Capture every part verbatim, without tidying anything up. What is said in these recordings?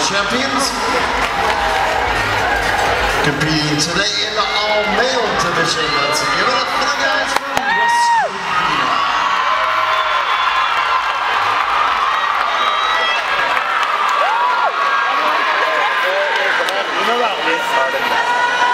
champions. Competing today in the all-male division. Let's give it up for the guys from West Covina. You know about this started that.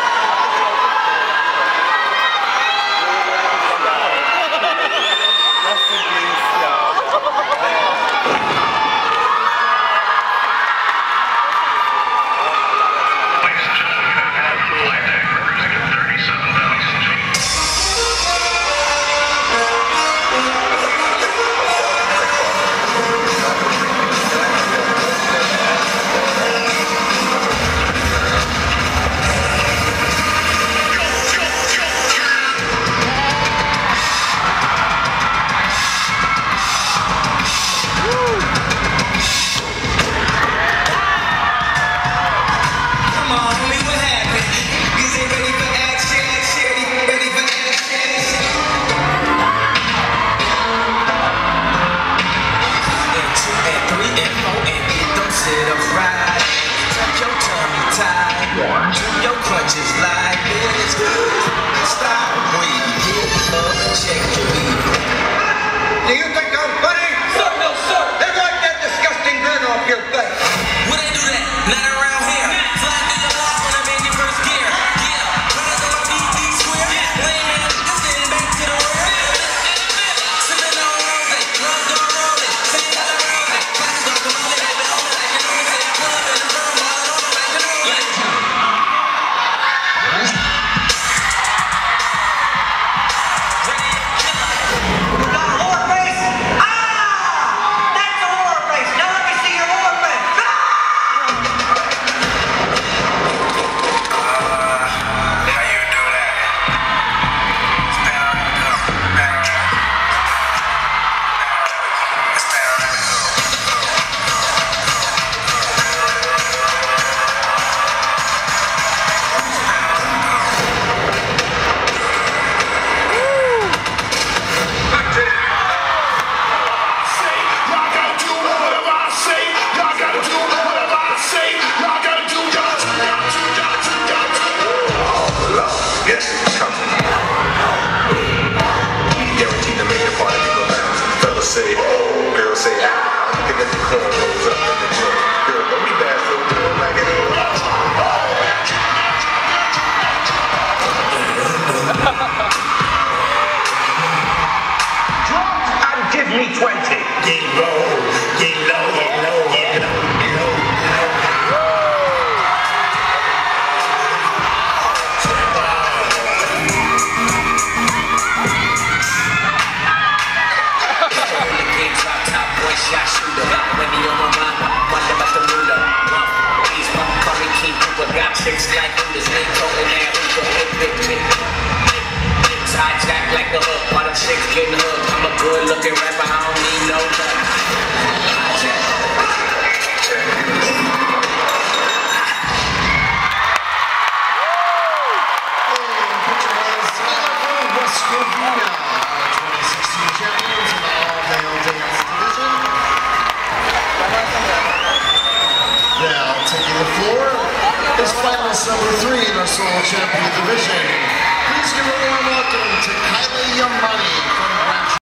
Your crutches like this. Stop, breathe, get up and check your beat. Do you think I'm funny? Sir, no, sir. Then wipe that disgusting grin off your face. Would they do that? Not around here. Fly through your walk when I'm in your first gear. Yeah, runners on my beat, beat square. Lame man, I'm sitting back to the rear. Sipping on rosé, lungs on rolling. Singing on the rosé. Classes on the rolling. They've been on like you know me. Say I'm club in the room, all on like you know me. Yes, it's coming. Guaranteed to make the party go down. Fellas say, oh, girls say, ah. Pick up the corn goes up in the joint. Girl, don't be bad for a girl like it is. Drop and give me twenty. Get low, get low, get low, get low, get low, get low. Shot shooter, when he on my mind, wonder about the ruler. He's one curry king, people got tricks like Hooters. They talking that hookah, hip, hip, hip. Side stack like the hook, while them chicks getting hooked. I'm a good looking rapper, I don't need no luck. West Covina, twenty sixteen champions in the all-male dance division. Now taking the floor is finalist number three in our solo champion division. Please give a warm welcome to Kylie Yamani from